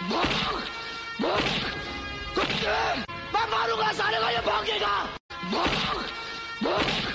भौंक, भौंक, कुत्ते, मैं मारूंगा साले को, ये भौंकेगा। भौंक, भौंक।